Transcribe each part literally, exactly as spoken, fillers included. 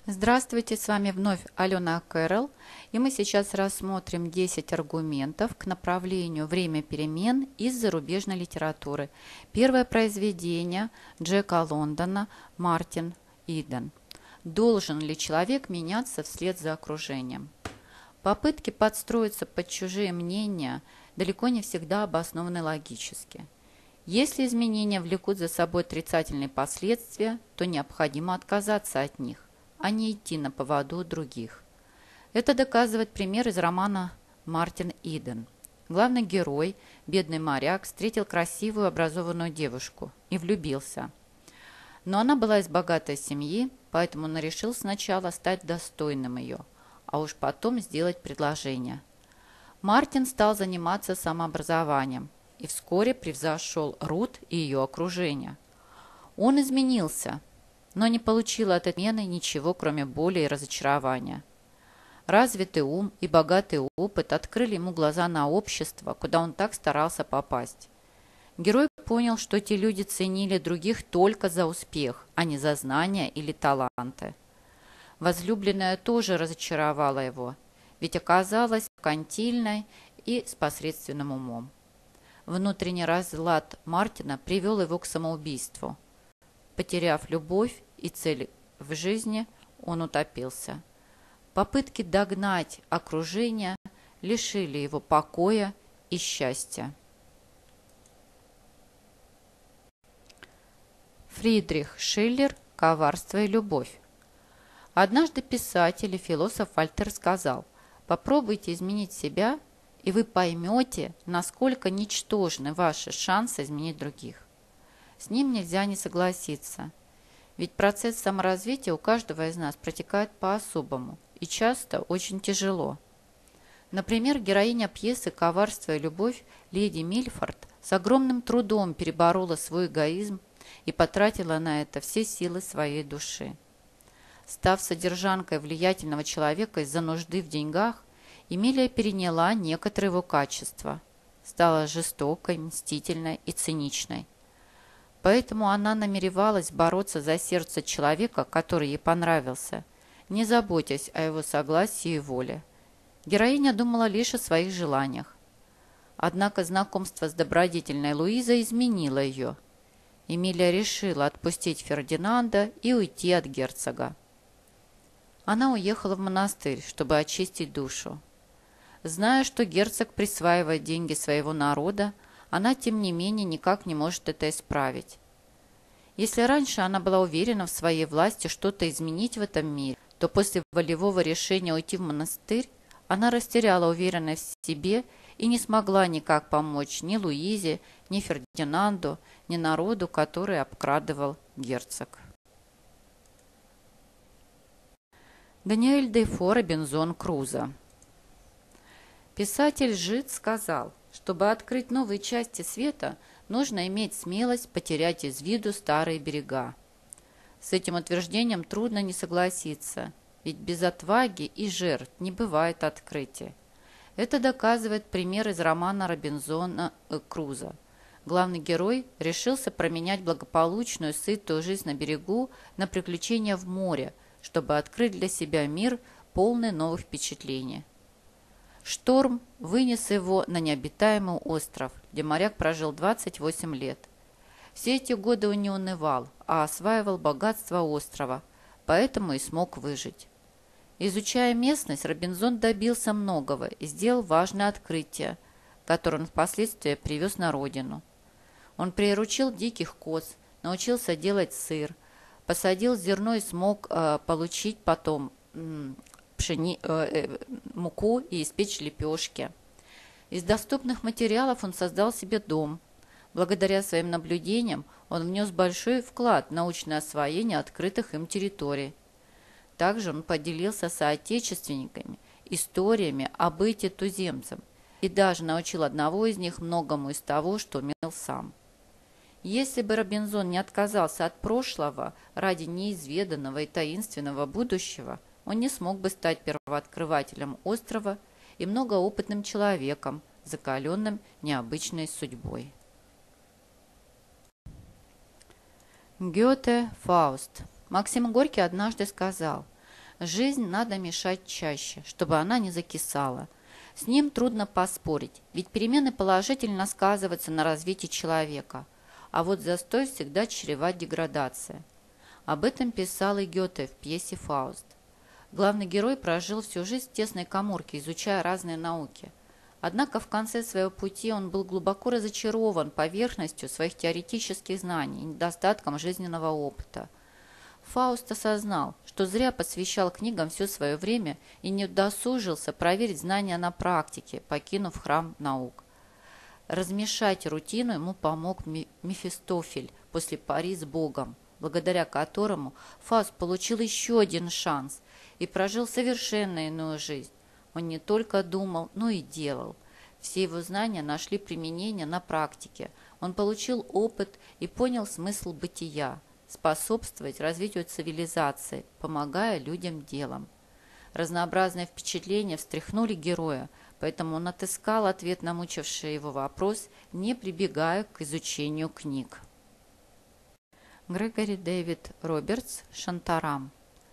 Здравствуйте, с вами вновь Алена Кэрролл, и мы сейчас рассмотрим десять аргументов к направлению «Время перемен» из зарубежной литературы. Первое произведение Джека Лондона «Мартин Иден». Должен ли человек меняться вслед за окружением? Попытки подстроиться под чужие мнения далеко не всегда обоснованы логически. Если изменения влекут за собой отрицательные последствия, то необходимо отказаться от них, а не идти на поводу у других. Это доказывает пример из романа «Мартин Иден». Главный герой, бедный моряк, встретил красивую образованную девушку и влюбился. Но она была из богатой семьи, поэтому он решил сначала стать достойным ее, а уж потом сделать предложение. Мартин стал заниматься самообразованием и вскоре превзошел Рут и ее окружение. Он изменился, но не получил от отмены ничего, кроме боли и разочарования. Развитый ум и богатый опыт открыли ему глаза на общество, куда он так старался попасть. Герой понял, что эти люди ценили других только за успех, а не за знания или таланты. Возлюбленная тоже разочаровала его, ведь оказалась кантильной и с посредственным умом. Внутренний разлад Мартина привел его к самоубийству. Потеряв любовь и цель в жизни, он утопился. Попытки догнать окружение лишили его покоя и счастья. Фридрих Шиллер «Коварство и любовь». Однажды писатель и философ Вольтер сказал: «Попробуйте изменить себя, и вы поймете, насколько ничтожны ваши шансы изменить других». С ним нельзя не согласиться, ведь процесс саморазвития у каждого из нас протекает по-особому и часто очень тяжело. Например, героиня пьесы «Коварство и любовь» леди Мильфорд с огромным трудом переборола свой эгоизм и потратила на это все силы своей души. Став содержанкой влиятельного человека из-за нужды в деньгах, Эмилия переняла некоторые его качества, стала жестокой, мстительной и циничной. Поэтому она намеревалась бороться за сердце человека, который ей понравился, не заботясь о его согласии и воле. Героиня думала лишь о своих желаниях. Однако знакомство с добродетельной Луизой изменило ее. Эмилия решила отпустить Фердинанда и уйти от герцога. Она уехала в монастырь, чтобы очистить душу. Зная, что герцог присваивает деньги своего народа, она, тем не менее, никак не может это исправить. Если раньше она была уверена в своей власти что-то изменить в этом мире, то после волевого решения уйти в монастырь она растеряла уверенность в себе и не смогла никак помочь ни Луизе, ни Фердинанду, ни народу, который обкрадывал герцог. Даниэль Дефо «Робинзон Крузо». Писатель Жид сказал: чтобы открыть новые части света, нужно иметь смелость потерять из виду старые берега. С этим утверждением трудно не согласиться, ведь без отваги и жертв не бывает открытия. Это доказывает пример из романа Робинзона Крузо. Главный герой решился променять благополучную, сытую жизнь на берегу на приключения в море, чтобы открыть для себя мир, полный новых впечатлений. Шторм вынес его на необитаемый остров, где моряк прожил двадцать восемь лет. Все эти годы он не унывал, а осваивал богатство острова, поэтому и смог выжить. Изучая местность, Робинзон добился многого и сделал важное открытие, которое он впоследствии привез на родину. Он приручил диких коз, научился делать сыр, посадил зерно и смог э, получить потом м, пшени, э, муку и испечь лепешки. Из доступных материалов он создал себе дом. Благодаря своим наблюдениям он внес большой вклад в научное освоение открытых им территорий. Также он поделился с соотечественниками историями о быте туземцев и даже научил одного из них многому из того, что умел сам. Если бы Робинзон не отказался от прошлого ради неизведанного и таинственного будущего, он не смог бы стать первооткрывателем острова и многоопытным человеком, закаленным необычной судьбой. Гёте «Фауст». Максим Горький однажды сказал: Жизнь надо мешать чаще, чтобы она не закисала. С ним трудно поспорить, ведь перемены положительно сказываются на развитии человека, а вот застой всегда чреват деградацией. Об этом писал и Гёте в пьесе «Фауст». Главный герой прожил всю жизнь в тесной каморке, изучая разные науки. Однако в конце своего пути он был глубоко разочарован поверхностью своих теоретических знаний и недостатком жизненного опыта. Фауст осознал, что зря посвящал книгам все свое время и не удосужился проверить знания на практике, покинув храм наук. Размешать рутину ему помог Мефистофель после пари с Богом, благодаря которому Фауст получил еще один шанс и прожил совершенно иную жизнь. Он не только думал, но и делал. Все его знания нашли применение на практике. Он получил опыт и понял смысл бытия, способствовать развитию цивилизации, помогая людям делом. Разнообразные впечатления встряхнули героя, поэтому он отыскал ответ на мучивший его вопрос, не прибегая к изучению книг. Грегори Дэвид Робертс, Шантарам.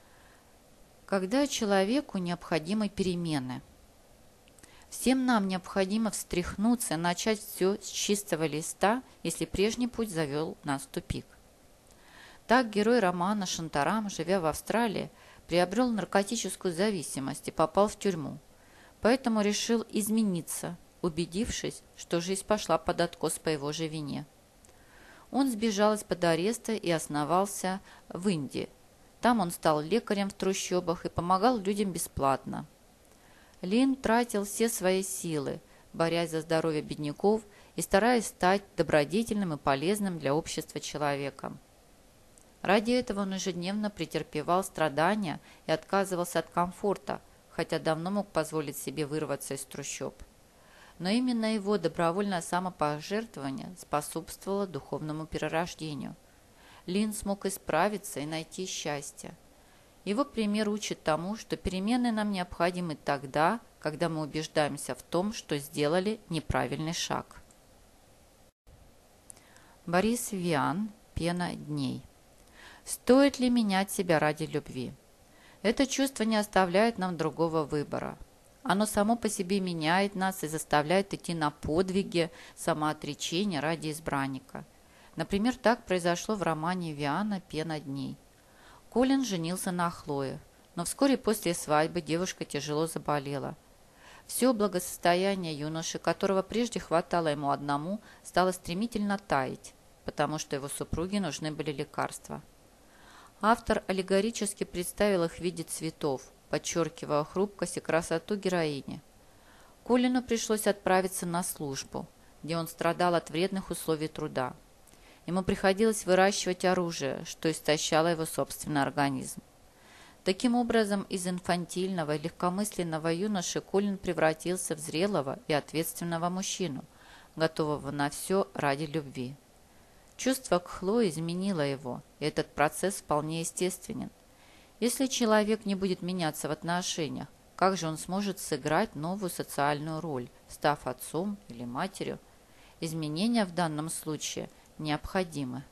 Когда человеку необходимы перемены? Всем нам необходимо встряхнуться и начать все с чистого листа, если прежний путь завел нас в тупик. Так герой романа Шантарам, живя в Австралии, приобрел наркотическую зависимость и попал в тюрьму. Поэтому решил измениться, убедившись, что жизнь пошла под откос по его же вине. Он сбежал из-под ареста и основался в Индии. Там он стал лекарем в трущобах и помогал людям бесплатно. Лин тратил все свои силы, борясь за здоровье бедняков и стараясь стать добродетельным и полезным для общества человеком. Ради этого он ежедневно претерпевал страдания и отказывался от комфорта, хотя давно мог позволить себе вырваться из трущоб. Но именно его добровольное самопожертвование способствовало духовному перерождению. Лин смог исправиться и найти счастье. Его пример учит тому, что перемены нам необходимы тогда, когда мы убеждаемся в том, что сделали неправильный шаг. Борис Виан, «Пена дней». Стоит ли менять себя ради любви? Это чувство не оставляет нам другого выбора. Оно само по себе меняет нас и заставляет идти на подвиги самоотречения ради избранника. Например, так произошло в романе Виана «Пена дней». Колин женился на Хлое, но вскоре после свадьбы девушка тяжело заболела. Все благосостояние юноши, которого прежде хватало ему одному, стало стремительно таять, потому что его супруге нужны были лекарства. Автор аллегорически представил их в виде цветов, подчеркивая хрупкость и красоту героини. Колину пришлось отправиться на службу, где он страдал от вредных условий труда. Ему приходилось выращивать оружие, что истощало его собственный организм. Таким образом, из инфантильного и легкомысленного юноши Колин превратился в зрелого и ответственного мужчину, готового на все ради любви. Чувство к Хлое изменило его, и этот процесс вполне естественен. Если человек не будет меняться в отношениях, как же он сможет сыграть новую социальную роль, став отцом или матерью? Изменения в данном случае необходимы.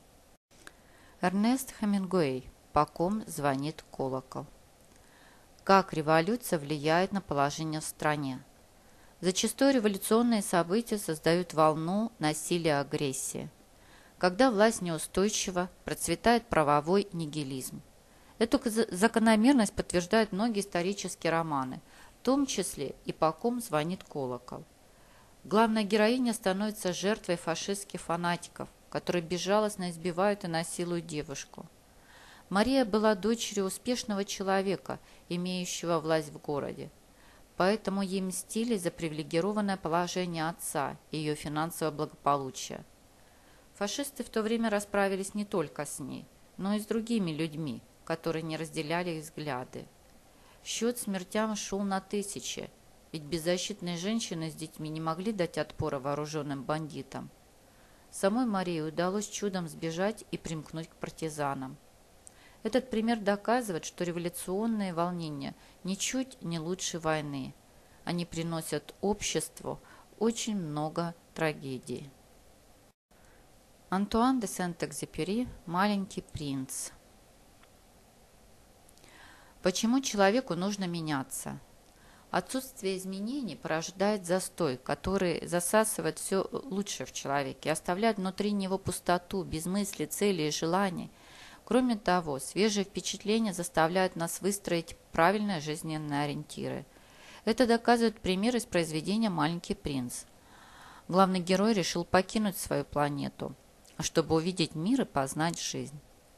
Эрнест Хемингуэй. По ком звонит колокол. Как революция влияет на положение в стране? Зачастую революционные события создают волну насилия и агрессии. Когда власть неустойчива, процветает правовой нигилизм. Эту закономерность подтверждают многие исторические романы, в том числе и «По ком звонит колокол». Главная героиня становится жертвой фашистских фанатиков, которые безжалостно избивают и насилуют девушку. Мария была дочерью успешного человека, имеющего власть в городе. Поэтому ей мстили за привилегированное положение отца и ее финансовое благополучие. Фашисты в то время расправились не только с ней, но и с другими людьми, которые не разделяли их взгляды. Счет смертям шел на тысячи, ведь беззащитные женщины с детьми не могли дать отпора вооруженным бандитам. Самой Марии удалось чудом сбежать и примкнуть к партизанам. Этот пример доказывает, что революционные волнения ничуть не лучше войны. Они приносят обществу очень много трагедий. Антуан де Сент-Экзюпери «Маленький принц». Почему человеку нужно меняться? Отсутствие изменений порождает застой, который засасывает все лучшее в человеке, оставляет внутри него пустоту, без мысли, целей и желаний. Кроме того, свежие впечатления заставляют нас выстроить правильные жизненные ориентиры. Это доказывает пример из произведения «Маленький принц». Главный герой решил покинуть свою планету, чтобы увидеть мир и познать жизнь.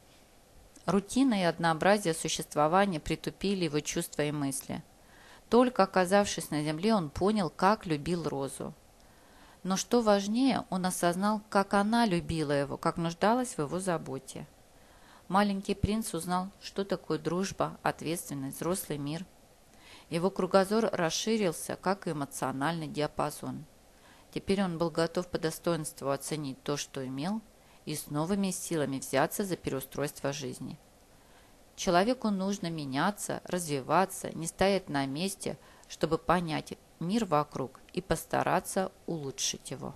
Рутина и однообразие существования притупили его чувства и мысли. Только оказавшись на земле, он понял, как любил Розу. Но что важнее, он осознал, как она любила его, как нуждалась в его заботе. Маленький принц узнал, что такое дружба, ответственность, взрослый мир. Его кругозор расширился, как и эмоциональный диапазон. Теперь он был готов по достоинству оценить то, что имел, и с новыми силами взяться за переустройство жизни. Человеку нужно меняться, развиваться, не стоять на месте, чтобы понять мир вокруг и постараться улучшить его.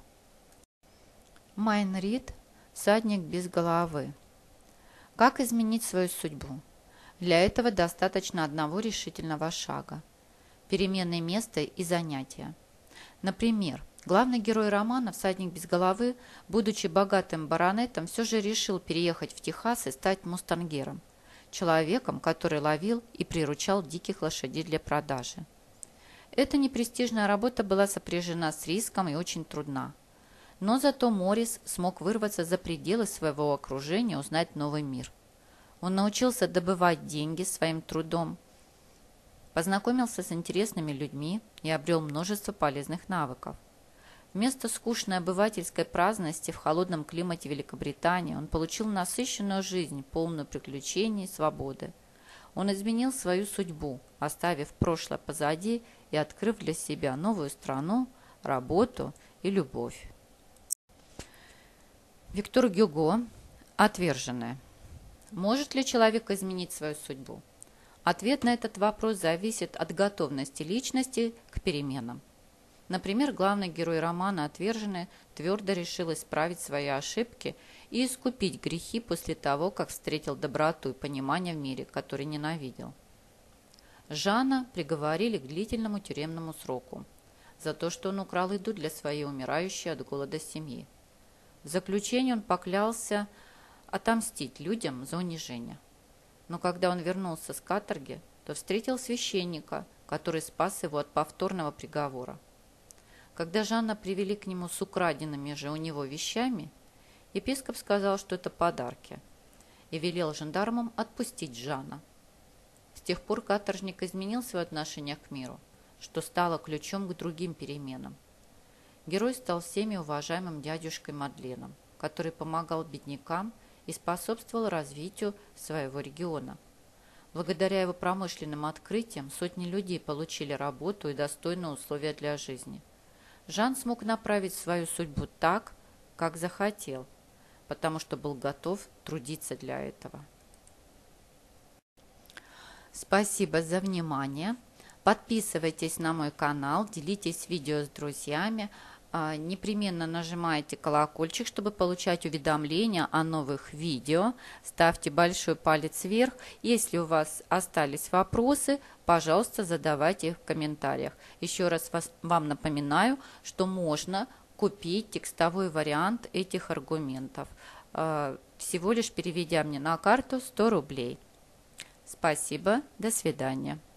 Майн Рид «Всадник без головы». Как изменить свою судьбу? Для этого достаточно одного решительного шага – перемены места и занятия. Например, главный герой романа «Всадник без головы», будучи богатым баронетом, все же решил переехать в Техас и стать мустангером, человеком, который ловил и приручал диких лошадей для продажи. Эта непрестижная работа была сопряжена с риском и очень трудна. Но зато Моррис смог вырваться за пределы своего окружения, узнать новый мир. Он научился добывать деньги своим трудом, познакомился с интересными людьми и обрел множество полезных навыков. Вместо скучной обывательской праздности в холодном климате Великобритании он получил насыщенную жизнь, полную приключений и свободы. Он изменил свою судьбу, оставив прошлое позади и открыв для себя новую страну, работу и любовь. Виктор Гюго «Отверженные». Может ли человек изменить свою судьбу? Ответ на этот вопрос зависит от готовности личности к переменам. Например, главный герой романа «Отверженные» твердо решил исправить свои ошибки и искупить грехи после того, как встретил доброту и понимание в мире, который ненавидел. Жана приговорили к длительному тюремному сроку за то, что он украл еду для своей умирающей от голода семьи. В заключении он поклялся отомстить людям за унижение. Но когда он вернулся с каторги, то встретил священника, который спас его от повторного приговора. Когда Жана привели к нему с украденными же у него вещами, епископ сказал, что это подарки, и велел жандармам отпустить Жана. С тех пор каторжник изменил свое отношение к миру, что стало ключом к другим переменам. Герой стал всеми уважаемым дядюшкой Мадленом, который помогал беднякам и способствовал развитию своего региона. Благодаря его промышленным открытиям сотни людей получили работу и достойные условия для жизни. Жан смог направить свою судьбу так, как захотел, потому что был готов трудиться для этого. Спасибо за внимание. Подписывайтесь на мой канал, делитесь видео с друзьями. Непременно нажимайте колокольчик, чтобы получать уведомления о новых видео. Ставьте большой палец вверх. Если у вас остались вопросы, пожалуйста, задавайте их в комментариях. Еще раз вас, вам напоминаю, что можно купить текстовой вариант этих аргументов, всего лишь переведя мне на карту сто рублей. Спасибо, до свидания.